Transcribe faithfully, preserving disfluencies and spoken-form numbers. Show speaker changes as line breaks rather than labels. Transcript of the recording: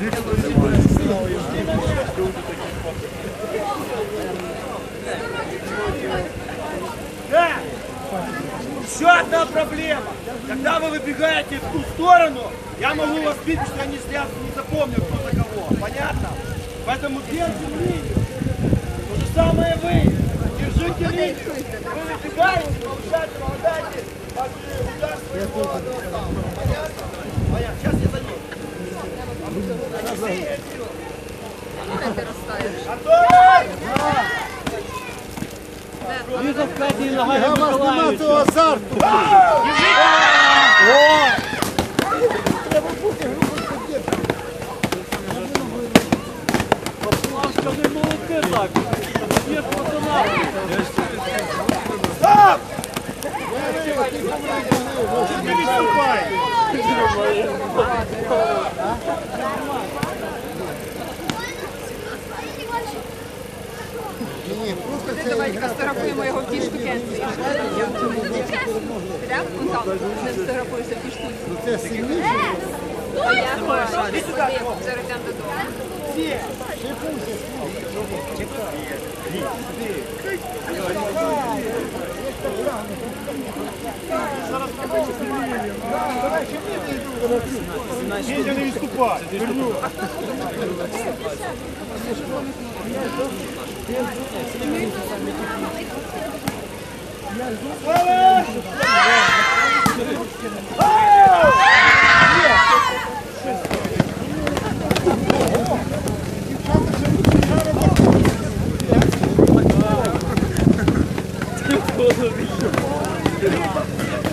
Да! Еще одна проблема. Когда вы выбегаете в ту сторону, я могу вас видеть, что я не, не запомню, кто за кого. Понятно? Поэтому держим линию. То же самое вы. Держите линию. Вы выбегаете, получаете, молодайте. Удар своего адреса. Понятно? Понятно. Сейчас я за ним. Готовы?
Лізов Катій Нагаля Миколаївича.
Азарту!
Треба бути групою поддержки. Поплавка не молоти так. Є пацана.
Стоп!
Не відступай!
Давайте сфотографуємо його в тій штукенці. Підемо? Вон там. Не сфотографуєшся в тій штуці.
Це сильніше.
Поїхали. Зараз йдемо додому.
Федя, не відступай!
Ти